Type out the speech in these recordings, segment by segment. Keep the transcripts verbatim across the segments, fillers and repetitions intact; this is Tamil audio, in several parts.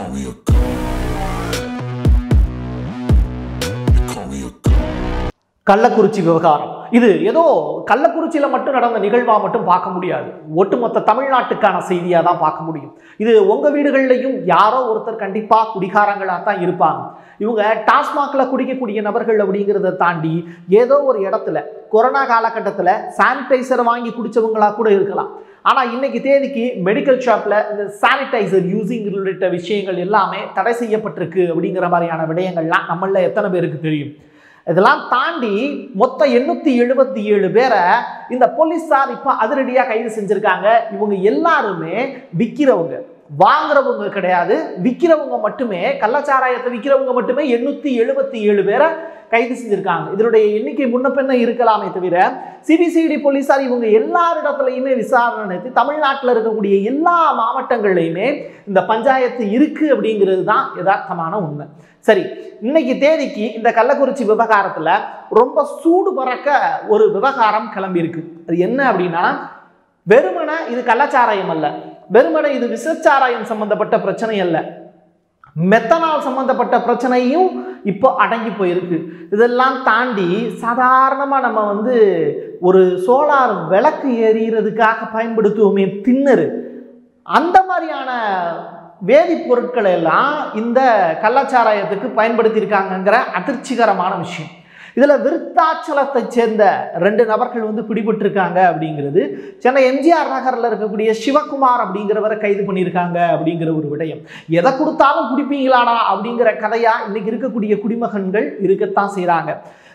கள்ளக்குறிச்சி விவகாரம் இது ஏதோ கள்ளக்குறிச்சியில மட்டும் நடந்த நிகழ்வா மட்டும் பார்க்க முடியாது. ஒட்டுமொத்த தமிழ்நாட்டுக்கான செய்தியா தான் பார்க்க முடியும். இது உங்க வீடுகள்லையும் யாரோ ஒருத்தர் கண்டிப்பா குடிகாரங்களா தான் இருப்பாங்க. இவங்க டாஸ்மாக்ல குடிக்கக்கூடிய நபர்கள் அப்படிங்கிறத தாண்டி ஏதோ ஒரு இடத்துல கொரோனா காலகட்டத்தில் சானிடைசர் வாங்கி குடிச்சவங்களா கூட இருக்கலாம். ஆனா இன்னைக்கு தேதிக்கு மெடிக்கல் ஷாப்ல இந்த சானிடைசர் யூசிங் உள்ளிட்ட விஷயங்கள் எல்லாமே தடை செய்யப்பட்டிருக்கு அப்படிங்கிற மாதிரியான விடயங்கள்லாம் நம்மள எத்தனை பேருக்கு தெரியும்? இதெல்லாம் தாண்டி மொத்த எண்ணூத்தி எழுபத்தி ஏழு பேரை இந்த போலீஸார் இப்ப அதிரடியா கைது செஞ்சிருக்காங்க. இவங்க எல்லாருமே விற்கிறவங்க, வாங்குறவங்க கிடையாது, விற்கிறவங்க மட்டுமே. கள்ளச்சாராயத்தை விற்கிறவங்க மட்டுமே எண்ணூத்தி எழுபத்தி ஏழு பேரை கைது செஞ்சிருக்காங்க. இதனுடைய எண்ணிக்கை முன்ன பின்ன இருக்கலாமே தவிர சிபிசிஐடி போலீஸார் இவங்க எல்லாரிடத்துலையுமே விசாரணை நடத்தி தமிழ்நாட்டில் இருக்கக்கூடிய எல்லா மாவட்டங்கள்லையுமே இந்த பஞ்சாயத்து இருக்கு அப்படிங்கிறது தான் யதார்த்தமான உண்மை. சரி, இன்னைக்கு தேதிக்கு இந்த கள்ளக்குறிச்சி விவகாரத்துல ரொம்ப சூடு பறக்க ஒரு விவகாரம் கிளம்பி இருக்கு. அது என்ன அப்படின்னா, வெறுமனை இது கள்ளச்சாராயம் அல்ல, வெறுமனை இது விசச்சாராயம் சம்பந்தப்பட்ட பிரச்சனை அல்ல, மெத்தனால் சம்பந்தப்பட்ட பிரச்சனையும் இப்போ அடங்கி போயிருக்கு. இதெல்லாம் தாண்டி சாதாரணமாக நம்ம வந்து ஒரு சோலார் விளக்கு எரியறதுக்காக பயன்படுத்துவோமே திண்ணறு, அந்த மாதிரியான வேதிப்பொருட்களை எல்லாம் இந்த கள்ளச்சாராயத்துக்கு பயன்படுத்தியிருக்காங்கங்கிற அதிர்ச்சிகரமான விஷயம். இதில் விருத்தாச்சலத்தை சேர்ந்த ரெண்டு நபர்கள் வந்து பிடிபட்டிருக்காங்க அப்படிங்கிறது, சென்னை எம்ஜிஆர் நகரில் இருக்கக்கூடிய சிவகுமார் அப்படிங்கிறவரை கைது பண்ணியிருக்காங்க அப்படிங்கிற ஒரு விடயம். எதை கொடுத்தாலும் குடிப்பீங்களாடா அப்படிங்கிற கதையா இன்னைக்கு இருக்கக்கூடிய குடிமகன்கள் இருக்கத்தான் செய்கிறாங்க.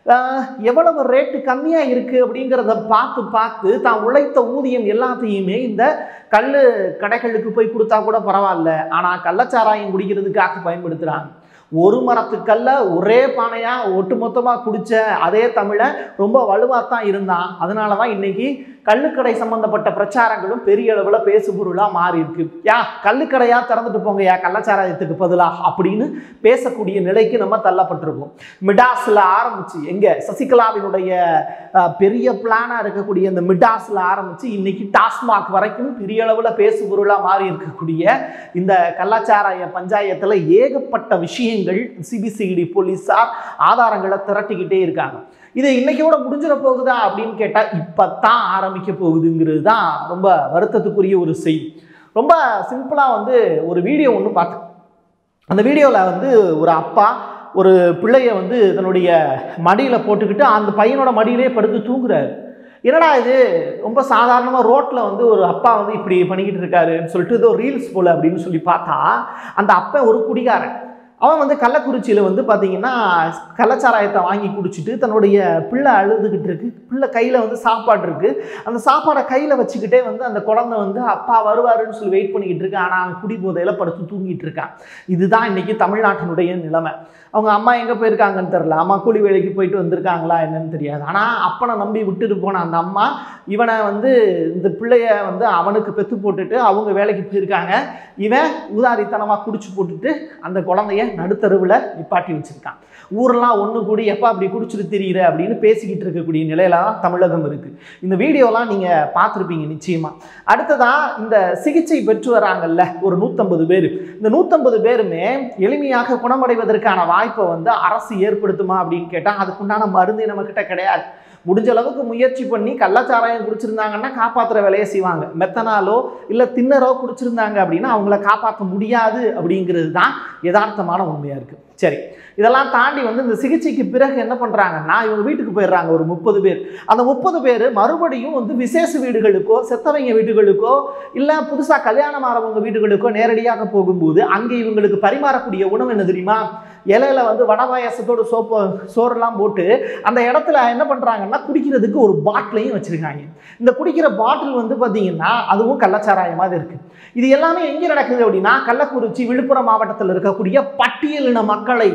எவ்வளவு ரேட்டு கம்மியாக இருக்குது அப்படிங்கிறத பார்த்து பார்த்து தான் உழைத்த ஊதியம் எல்லாத்தையுமே இந்த கல் கடைகளுக்கு போய் கொடுத்தா கூட பரவாயில்ல, ஆனால் கள்ளச்சாராயம் குடிக்கிறதுக்காக பயன்படுத்துகிறாங்க. ஒரு மரத்துக்கல்ல ஒரே பானையாக ஒட்டுமொத்தமாக குடித்த அதே தமிழை ரொம்ப வலுவாக தான் இருந்தான். அதனால தான் இன்னைக்கு கள்ளுக்கடை சம்பந்தப்பட்ட பிரச்சாரங்களும் பெரிய அளவில் பேசு பொருளாக மாறி இருக்கு. யா கள்ளுக்கடையாக திறந்துட்டு போங்க யா கள்ளச்சாராயத்துக்கு பதிலாக அப்படின்னு பேசக்கூடிய நிலைக்கு நம்ம தள்ளப்பட்டிருக்கோம். மிடாஸில் ஆரம்பிச்சு எங்கே சசிகலாவினுடைய பெரிய பிளானாக இருக்கக்கூடிய இந்த மிடாஸில் ஆரம்பித்து இன்னைக்கு டாஸ்மாக் வரைக்கும் பெரிய அளவில் பேசு பொருளாக மாறி இருக்கக்கூடிய இந்த கள்ளச்சாராய பஞ்சாயத்தில் ஏகப்பட்ட விஷயங்கள் சிபிசிஐடி போலீஸார் ஆதாரங்களை திரட்டிக்கிட்டே இருக்காங்க. இது இன்னைக்கோட முடிஞ்சிட போகுதா அப்படின்னு கேட்டால் இப்போ தான் ஆரம்பிக்க போகுதுங்கிறது தான் ரொம்ப வருத்தத்துக்குரிய ஒரு செய்தி. ரொம்ப சிம்பிளாக வந்து ஒரு வீடியோ ஒன்று பார்த்தேன். அந்த வீடியோவில் வந்து ஒரு அப்பா ஒரு பிள்ளைய வந்து தன்னுடைய மடியில் போட்டுக்கிட்டு அந்த பையனோட மடியிலே படுத்து தூங்குறாரு. என்னடா இது ரொம்ப சாதாரணமாக ரோட்டில் வந்து ஒரு அப்பா வந்து இப்படி பண்ணிக்கிட்டு இருக்காருன்னு சொல்லிட்டு ஏதோ ரீல்ஸ் போல் அப்படின்னு சொல்லி பார்த்தா அந்த அப்பா ஒரு குடிகாரன். அவன் வந்து கள்ளக்குறிச்சியில் வந்து பார்த்தீங்கன்னா கள்ளச்சாராயத்தை வாங்கி குடிச்சிட்டு தன்னுடைய பிள்ளை அழுதுகிட்டு இருக்கு, பிள்ளை கையில் வந்து சாப்பாடு இருக்குது, அந்த சாப்பாடை கையில் வச்சுக்கிட்டே வந்து அந்த குழந்தை வந்து அப்பா வருவாருன்னு சொல்லி வெயிட் பண்ணிக்கிட்டு இருக்கு. ஆனால் அவன் குடி போதையில் படுத்து தூங்கிட்டு இருக்கான். இதுதான் இன்றைக்கி தமிழ்நாட்டினுடைய நிலைமை. அவங்க அம்மா எங்கே போயிருக்காங்கன்னு தெரில, அம்மா கூலி வேலைக்கு போயிட்டு வந்திருக்காங்களா என்னன்னு தெரியாது. ஆனால் அப்பனை நம்பி விட்டுட்டு போன அந்த அம்மா இவனை வந்து இந்த பிள்ளைய வந்து அவனுக்கு பெற்று போட்டுட்டு அவங்க வேலைக்கு போயிருக்காங்க. இவன் ஊதாரித்தனமாக குடிச்சு போட்டுட்டு அந்த குழந்தைய நடுத்தருவில் நிப்பாட்டி வச்சிருக்கான். ஊரெல்லாம் ஒன்று கூடி எப்போ அப்படி குடிச்சிட்டு தெரியுற அப்படின்னு பேசிக்கிட்டு இருக்கக்கூடிய நிலையில தான் தமிழகம் இருக்குது. இந்த வீடியோலாம் நீங்கள் பார்த்துருப்பீங்க நிச்சயமாக. அடுத்ததான் இந்த சிகிச்சை பெற்று வராங்கல்ல ஒரு நூற்றம்பது பேர், இந்த நூற்றம்பது பேருமே எளிமையாக குணமடைவதற்கான வாய்ப்பை வந்து அரசு ஏற்படுத்துமா அப்படின்னு கேட்டால் அதுக்குண்டான மருந்து நம்மக்கிட்ட கிடையாது. முடிஞ்ச அளவுக்கு முயற்சி பண்ணி கள்ளச்சாராயம் குடிச்சிருந்தாங்கன்னா காப்பாற்றுற வேலையை செய்வாங்க. மெத்தனாலோ இல்லை திண்ணரோ குடிச்சிருந்தாங்க அப்படின்னா அவங்கள காப்பாற்ற முடியாது அப்படிங்கிறது தான் யதார்த்தமான உண்மையாக இருக்குது. சரி, இதெல்லாம் தாண்டி வந்து இந்த சிகிச்சைக்கு பிறகு என்ன பண்ணுறாங்கன்னா இவங்க வீட்டுக்கு போயிடுறாங்க ஒரு முப்பது பேர். அந்த முப்பது பேர் மறுபடியும் வந்து விசேஷ வீடுகளுக்கோ செத்தவங்க வீடுகளுக்கோ இல்லை புதுசாக கல்யாணம் ஆகிறவங்க வீடுகளுக்கோ நேரடியாக போகும்போது அங்கே இவங்களுக்கு பரிமாறக்கூடிய உணவு என்ன தெரியுமா? இலையில வந்து வடை பாயாசத்தோடு சோப்பு சோறுலாம் போட்டு அந்த இடத்துல என்ன பண்ணுறாங்கன்னா குடிக்கிறதுக்கு ஒரு பாட்டிலையும் வச்சுருக்காங்க. இந்த குடிக்கிற பாட்டில் வந்து பார்த்தீங்கன்னா அதுவும் கள்ளச்சாராயமாக இருக்குது. இது எல்லாமே எங்கே நடக்குது அப்படின்னா கள்ளக்குறிச்சி விழுப்புரம் மாவட்டத்தில் இருக்கக்கூடிய பட்டியலின மக்களை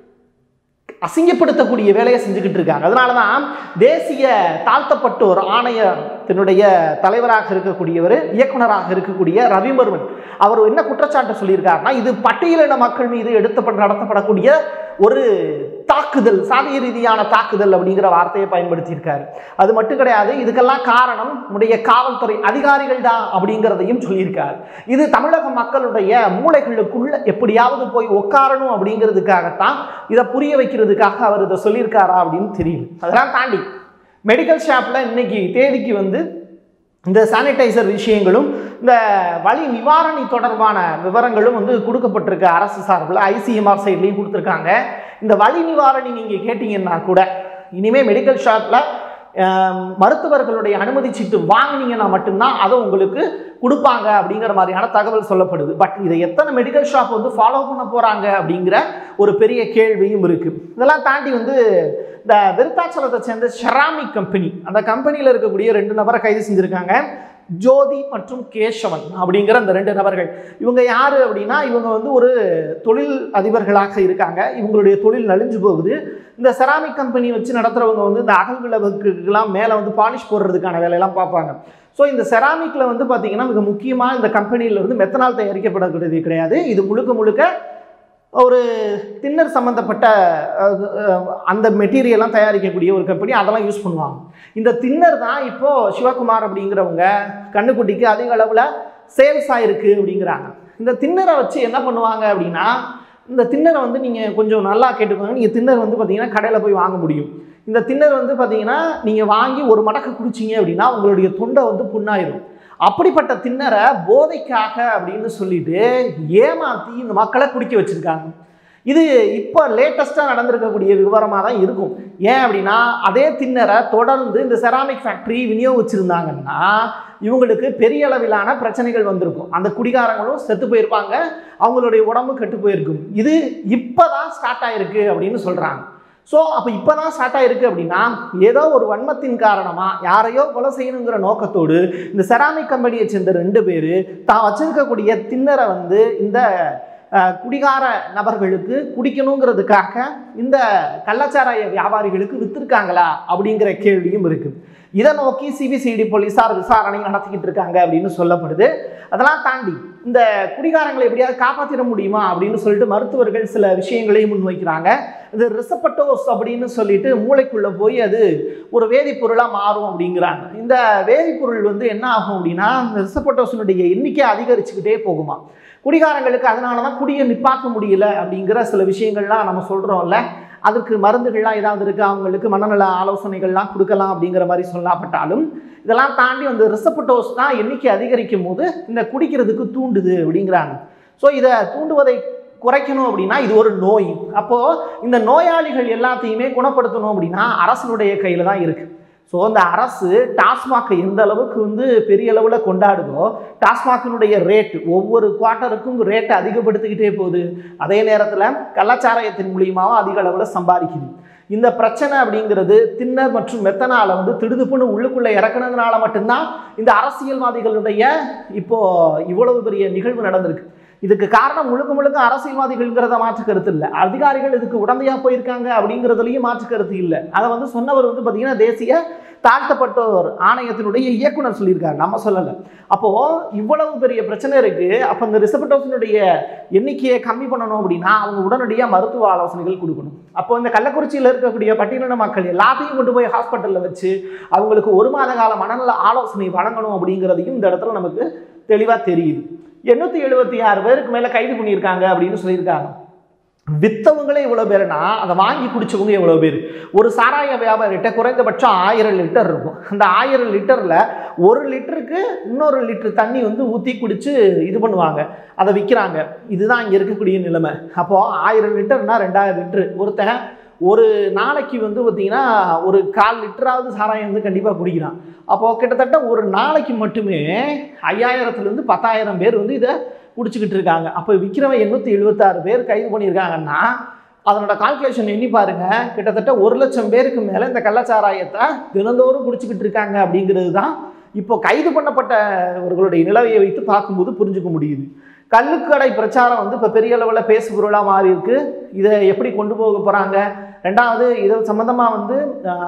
அசிங்கப்படுத்தக்கூடிய வேலையை செஞ்சுக்கிட்டு இருக்காங்க. அதனால தான் தேசிய தாழ்த்தப்பட்டோர் ஆணையத்தினுடைய தலைவராக இருக்கக்கூடியவர் இயக்குனராக இருக்கக்கூடிய ரவிவர்மன் அவர் என்ன குற்றச்சாட்டு சொல்லியிருக்காருன்னா இது பட்டியலின மக்கள் மீது எடுத்து நடத்தப்படக்கூடிய ஒரு தாக்குதல், சாதிய ரீதியான தாக்குதல் அப்படிங்கிற வார்த்தையை பயன்படுத்தியிருக்காரு. அது மட்டும் கிடையாது, இதுக்கெல்லாம் காரணம் நம்முடைய காவல்துறை அதிகாரிகள் தான் அப்படிங்கிறதையும் சொல்லியிருக்காரு. இது தமிழக மக்களுடைய மூளைகளுக்குள்ள எப்படியாவது போய் உட்காரணும் அப்படிங்கிறதுக்காகத்தான், இதை புரிய வைக்கிறதுக்காக அவர் இதை சொல்லியிருக்காரா அப்படின்னு தெரியல. அதெல்லாம் தாண்டி மெடிக்கல் ஷாப்ல இன்னைக்கு தேதிக்கு வந்து இந்த சானிடைசர் விஷயங்களும் இந்த வலி நிவாரணி தொடர்பான விவரங்களும் வந்து கொடுக்கப்பட்டிருக்கு. அரசு சார்பில் ஐசிஎம்ஆர் சைட்லையும் கொடுத்துருக்காங்க. இந்த வலி நிவாரணி நீங்கள் கேட்டிங்கன்னா கூட இனிமேல் மெடிக்கல் ஷாப்பில் மருத்துவர்களுடைய அனுமதி சீட்டு வாங்கினீங்கன்னா மட்டும்தான் அதை உங்களுக்கு கொடுப்பாங்க அப்படிங்கிற மாதிரியான தகவல் சொல்லப்படுது. பட் இதை எத்தனை மெடிக்கல் ஷாப் வந்து ஃபாலோ பண்ண போகிறாங்க அப்படிங்கிற ஒரு பெரிய கேள்வியும் இருக்குது. இதெல்லாம் தாண்டி வந்து இந்த விருத்தாச்சலத்தை சேர்ந்த செராமிக் கம்பெனி, அந்த கம்பெனியில் இருக்கக்கூடிய ரெண்டு நபரை கைது செஞ்சுருக்காங்க. ஜோதி மற்றும் கேசவன் அப்படிங்கிற அந்த ரெண்டு நபர்கள். இவங்க யார் அப்படின்னா, இவங்க வந்து ஒரு தொழில் அதிபர்களாக இருக்காங்க. இவங்களுடைய தொழில் நலிஞ்சு போகுது. இந்த செராமிக் கம்பெனி வச்சு நடத்துகிறவங்க வந்து இந்த அகல் விளக்குக்கெல்லாம் மேலே வந்து பாலிஷ் போடுறதுக்கான வேலையெல்லாம் பார்ப்பாங்க. ஸோ இந்த செராமிக்கில் வந்து பார்த்திங்கன்னா மிக முக்கியமாக இந்த கம்பெனியில் வந்து மெத்தனால் தயாரிக்கப்படக்கூடியது கிடையாது. இது முழுக்க முழுக்க ஒரு தின்னர் சம்மந்தப்பட்ட அந்த மெட்டீரியல்லாம் தயாரிக்கக்கூடிய ஒரு கம்பெனி, அதெல்லாம் யூஸ் பண்ணுவாங்க. இந்த தின்னர் தான் இப்போது சிவகுமார் அப்படிங்கிறவங்க கண்ணுக்குட்டிக்கு அதிக அளவில் சேல்ஸ் ஆகிருக்கு அப்படிங்கிறாங்க. இந்த தின்னரை வச்சு என்ன பண்ணுவாங்க அப்படின்னா, இந்த தின்னரை வந்து நீங்கள் கொஞ்சம் நல்லா கேட்டுக்கோங்க. நீங்கள் தின்னர் வந்து பார்த்தீங்கன்னா கடையில் போய் வாங்க முடியும். இந்த தின்னர் வந்து பார்த்தீங்கன்னா நீங்கள் வாங்கி ஒரு மடக்கு குடிச்சிங்க அப்படின்னா உங்களுடைய தொண்டை வந்து புண்ணாயிரும். அப்படிப்பட்ட தின்னரை போதைக்காக அப்படின்னு சொல்லிட்டு ஏமாற்றி இந்த மக்களை குடிக்க வச்சுருக்காங்க. இது இப்போ லேட்டஸ்ட்டாக நடந்திருக்கக்கூடிய விவரமாக தான் இருக்கும். ஏன் அப்படின்னா, அதே தின்னரை தொடர்ந்து இந்த செராமிக் ஃபேக்ட்ரி விநியோகிச்சிருந்தாங்கன்னா இவங்களுக்கு பெரிய அளவிலான பிரச்சனைகள் வந்திருக்கும். அந்த குடிகாரங்களும் செத்து போயிருப்பாங்க, அவங்களுடைய உடம்பு கெட்டு போயிருக்கும். இது இப்போ தான் ஸ்டார்ட் ஆகிருக்கு அப்படின்னு சொல்கிறாங்க. ஸோ அப்போ இப்போ தான் ஸ்டார்ட் ஆகிருக்கு அப்படின்னா, ஏதோ ஒரு வன்மத்தின் காரணமாக யாரையோ கொலை செய்யணுங்கிற நோக்கத்தோடு இந்த செராமிக் கம்பெனியை சேர்ந்த ரெண்டு பேர் தான் வச்சிருக்கக்கூடிய தின்னரை வந்து இந்த குடிகார நபர்களுக்கு குடிக்கணுங்கிறதுக்காக இந்த கள்ளச்சாராய வியாபாரிகளுக்கு விற்றுருக்காங்களா அப்படிங்கிற கேள்வியும் இருக்குது. இதை நோக்கி சிபிசிஐடி போலீஸார் விசாரணை நடத்திக்கிட்டு இருக்காங்க அப்படின்னு சொல்லப்படுது. அதெல்லாம் தாண்டி இந்த குடிகாரங்களை எப்படியாவது காப்பாற்றிட முடியுமா அப்படின்னு சொல்லிட்டு மருத்துவர்கள் சில விஷயங்களையும் முன்வைக்கிறாங்க. இது ரிசப்பட்டோஸ் அப்படின்னு சொல்லிட்டு மூளைக்குள்ளே போய் அது ஒரு வேதிப்பொருளாக மாறும் அப்படிங்கிறாங்க. இந்த வேதிப்பொருள் வந்து என்ன ஆகும் அப்படின்னா, இந்த ரிசப்பட்டோஸினுடைய எண்ணிக்கை அதிகரிச்சுக்கிட்டே போகுமா. குடிகாரங்களுக்கு அதனால தான் குடியை நிப்பாட்ட முடியல அப்படிங்கிற சில விஷயங்கள்லாம் நம்ம சொல்கிறோம்ல, அதுக்கு மருந்துகள்லாம் ஏதாவது இருக்குது, அவங்களுக்கு மனநல ஆலோசனைகள்லாம் கொடுக்கலாம் அப்படிங்கிற மாதிரி சொல்லப்பட்டாலும், இதெல்லாம் தாண்டி வந்து ரிசப்பட்டோஸ் தான் எண்ணிக்கை அதிகரிக்கும் போது இந்த குடிக்கிறதுக்கு தூண்டுது அப்படிங்கிறாங்க. ஸோ இதை தூண்டுவதை குறைக்கணும் அப்படின்னா இது ஒரு நோய். அப்போது இந்த நோயாளிகள் எல்லாத்தையுமே குணப்படுத்தணும் அப்படின்னா அரசினுடைய கையில் தான் இருக்குது. ஸோ இந்த அரசு டாஸ்மாகை எந்த அளவுக்கு வந்து பெரிய அளவில் கொண்டாடுதோ, டாஸ்மாகினுடைய ரேட்டு ஒவ்வொரு குவார்ட்டருக்கும் ரேட்டை அதிகப்படுத்திக்கிட்டே போகுது. அதே நேரத்தில் கள்ளச்சாராயத்தின் மூலியமாகவும் அதிக அளவில் சம்பாதிக்குது. இந்த பிரச்சனை அப்படிங்கிறது தின்னர் மற்றும் மெத்தனால வந்து திடுதுப்புன்னு உள்ளுக்குள்ளே இறக்குனதுனால மட்டும்தான் இந்த அரசியல்வாதிகளுடைய இப்போ இவ்வளவு பெரிய நிகழ்வு நடந்திருக்கு. இதுக்கு காரணம் முழுக்க முழுக்க அரசியல்வாதிகள்ங்கிறத மாற்று கருத்து இல்லை, அதிகாரிகள் இதுக்கு உடந்தையாக போயிருக்காங்க அப்படிங்கிறதுலையும் மாற்று கருத்து இல்லை. அதை வந்து சொன்னவர் வந்து பார்த்தீங்கன்னா தேசிய தாழ்த்தப்பட்டோர் ஆணையத்தினுடைய இயக்குனர் சொல்லியிருக்காரு, நம்ம சொல்லலை. அப்போது இவ்வளவு பெரிய பிரச்சனை இருக்குது. அப்போ இந்த ரிசப்பட்டோஸினுடைய எண்ணிக்கையை கம்மி பண்ணணும் அப்படின்னா அவங்க உடனடியாக மருத்துவ ஆலோசனைகள் கொடுக்கணும். அப்போ இந்த கள்ளக்குறிச்சியில் இருக்கக்கூடிய பட்டியலின மக்கள் எல்லாத்தையும் கொண்டு போய் ஹாஸ்பிட்டலில் வச்சு அவங்களுக்கு ஒரு மாத கால மனநல ஆலோசனை வழங்கணும் அப்படிங்கிறதையும் இந்த இடத்துல நமக்கு தெளிவாக தெரியுது. எண்ணூற்றி எழுபத்தி ஆறு பேருக்கு மேலே கைது பண்ணியிருக்காங்க அப்படின்னு சொல்லியிருக்காங்க. வித்தவங்களே இவ்வளோ பேருனா அதை வாங்கி குடிச்சவங்க எவ்வளோ பேர்? ஒரு சாராய வியாபாரிகிட்ட குறைந்தபட்சம் ஆயிரம் லிட்டர் இருக்கும். அந்த ஆயிரம் லிட்டரில் ஒரு லிட்டருக்கு இன்னொரு லிட்டர் தண்ணி வந்து ஊற்றி குடித்து இது பண்ணுவாங்க, அதை விற்கிறாங்க. இதுதான் இங்கே இருக்கக்கூடிய நிலைமை. அப்போது ஆயிரம் லிட்டர்னா ரெண்டாயிரம் லிட்டரு ஒருத்தன் ஒரு நாளைக்கு வந்து பார்த்திங்கன்னா ஒரு கால் லிட்டராவது சாராயம் வந்து கண்டிப்பாக குடிக்கிறான். அப்போது கிட்டத்தட்ட ஒரு நாளைக்கு மட்டுமே ஐயாயிரத்துலேருந்து பத்தாயிரம் பேர் வந்து இதை குடிச்சிக்கிட்டு இருக்காங்க. அப்போ விற்கிறவன் எண்ணூற்றி எழுபத்தாறு பேர் கைது பண்ணியிருக்காங்கன்னா அதனோட கால்குலேஷன் எண்ணி பாருங்கள், கிட்டத்தட்ட ஒரு லட்சம் பேருக்கு மேலே இந்த கள்ளச்சாராயத்தை தினந்தோறும் குடிச்சிக்கிட்டு இருக்காங்க அப்படிங்கிறது தான் இப்போ கைது பண்ணப்பட்டவர்களுடைய நிலவையை வைத்து பார்க்கும்போது புரிஞ்சுக்க முடியுது. கள்ளுக்கடை பிரச்சாரம் வந்து இப்போ பெரிய அளவில் பேசு பொருளாக மாறி இருக்கு. இதை எப்படி கொண்டு போக போகிறாங்க, ரெண்டாவது இது சம்பந்தமாக வந்து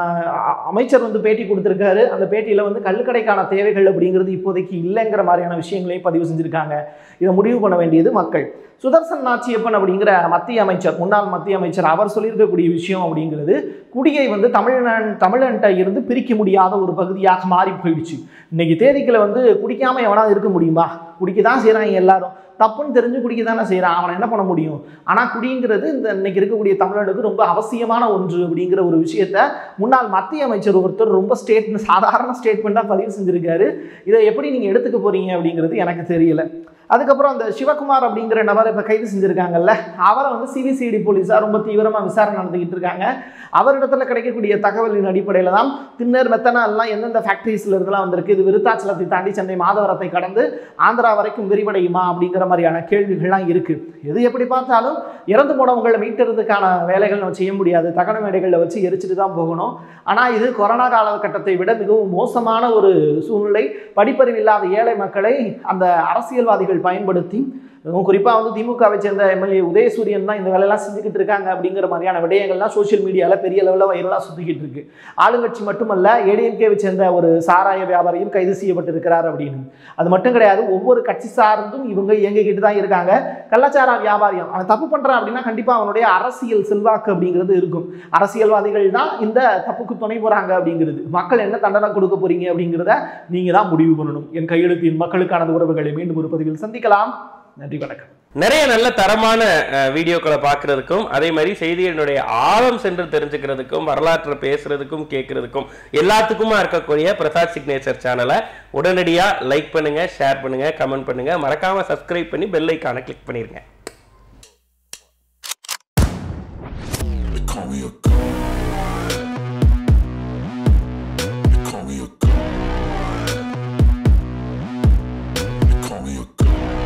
அமைச்சர் வந்து பேட்டி கொடுத்துருக்காரு. அந்த பேட்டியில் வந்து கள்ளுக்கடைக்கான தேவைகள் அப்படிங்கிறது இப்போதைக்கு இல்லைங்கிற மாதிரியான விஷயங்களையும் பதிவு செஞ்சுருக்காங்க. இதை முடிவு பண்ண வேண்டியது மக்கள். சுதர்சன் நாச்சியப்பன் அப்படிங்கிற மத்திய அமைச்சர், முன்னாள் மத்திய அமைச்சர், அவர் சொல்லியிருக்கக்கூடிய விஷயம் அப்படிங்கிறது குடியை வந்து தமிழன் தமிழன்ட்ட இருந்து பிரிக்க முடியாத ஒரு பகுதியாக மாறி போயிடுச்சு. இன்னைக்கு தேதிக்கில் வந்து குடிக்காமல் எவனாவது இருக்க முடியுமா? குடிக்க தான் செய்கிறாங்க எல்லாரும். தப்புன்னு தெரிஞ்சு குடிக்க தானே செய்கிறான். அவனை என்ன பண்ண முடியும்? ஆனால் குடிங்கிறது இந்த இன்னைக்கு இருக்கக்கூடிய தமிழனுக்கு ரொம்ப அவசியமான ஒன்று அப்படிங்கிற ஒரு விஷயத்த முன்னாள் மத்திய அமைச்சர் ஒருத்தர் ரொம்ப ஸ்டேட்மெண்ட் சாதாரண ஸ்டேட்மெண்ட்டாக பதிவு செஞ்சுருக்காரு. இதை எப்படி நீங்கள் எடுத்துக்க போகிறீங்க அப்படிங்கிறது எனக்கு தெரியல. அதுக்கப்புறம் அந்த சிவகுமார் அப்படிங்கிற நபரை இப்போ கைது செஞ்சுருக்காங்கல்ல, அவரை வந்து சிபிசிஐடி போலீஸார் ரொம்ப தீவிரமாக விசாரணை நடத்திக்கிட்டு இருக்காங்க. அவரிடத்துல கிடைக்கக்கூடிய தகவலின் அடிப்படையில் தான் திண்ணர் மெத்தனால்லாம் எந்தெந்த ஃபேக்ட்ரிஸில் இருந்தெல்லாம் வந்திருக்கு, இது விருத்தாச்சலத்தை தாண்டி சென்னை மாதவரத்தை கடந்து ஆந்திரா வரைக்கும் விரிவடையுமா அப்படிங்கிற மாதிரியான கேள்விகள்லாம் இருக்குது. எது எப்படி பார்த்தாலும் இறந்து போனவங்களை மீட்டறதுக்கான வேலைகள் நம்ம செய்ய முடியாது. தகன மேடைகளில் வச்சு எரிச்சிட்டு தான் போகணும். ஆனால் இது கொரோனா காலகட்டத்தை விட மிகவும் மோசமான ஒரு சூழ்நிலை. படிப்பறிவு இல்லாத ஏழை மக்களை அந்த அரசியல்வாதிகள் பயன்படுத்தி, குறிப்பாக வந்து திமுகவை சேர்ந்த எம்எல்ஏ உதயசூரியன் தான் இந்த வேலையெல்லாம் செஞ்சுக்கிட்டு இருக்காங்க அப்படிங்கிற மாதிரியான விடயங்கள்லாம் சோசியல் மீடியாவில் பெரிய லெவலில் வைரலாக சுற்றிக்கிட்டு இருக்கு. ஆளுங்கட்சி மட்டுமல்ல, ஏடிஎம்கேவை சேர்ந்த ஒரு சாராய வியாபாரியும் கைது செய்யப்பட்டிருக்கிறார் அப்படின்னு. அது மட்டும் கிடையாது, ஒவ்வொரு கட்சி சார்ந்தும் இவங்க இயங்கிக்கிட்டு தான் இருக்காங்க. கள்ளச்சாரா வியாபாரியம் அவன் தப்பு பண்ணுறான் அப்படின்னா கண்டிப்பாக அவனுடைய அரசியல் செல்வாக்கு அப்படிங்கிறது இருக்கும். அரசியல்வாதிகள் தான் இந்த தப்புக்கு துணை போகிறாங்க அப்படிங்கிறது. மக்கள் என்ன தண்டனை கொடுக்க போறீங்க அப்படிங்கிறத நீங்கள் தான் முடிவு பண்ணணும். என் கையெழுத்தின் மக்களுக்கான உறவுகளை மீண்டும் ஒரு பதிவில் சந்திக்கலாம். நன்றி, வணக்கம். நிறைய நல்ல தரமான வீடியோக்களை பார்க்கறதுக்கும், அதே மாதிரி செய்திகளினுடைய ஆழம் சென்று தெரிஞ்சுக்கிறதுக்கும், வரலாற்றை பேசுறதுக்கும் கேட்கறதுக்கும் எல்லாத்துக்குமா இருக்கக்கூடிய பிரசாத் சிக்னேச்சர் சேனலை உடனடியாக லைக் பண்ணுங்க, ஷேர் பண்ணுங்க, கமெண்ட் பண்ணுங்க, மறக்காம சப்ஸ்கிரைப் பண்ணி பெல் ஐகானை கிளிக் பண்ணிருங்க.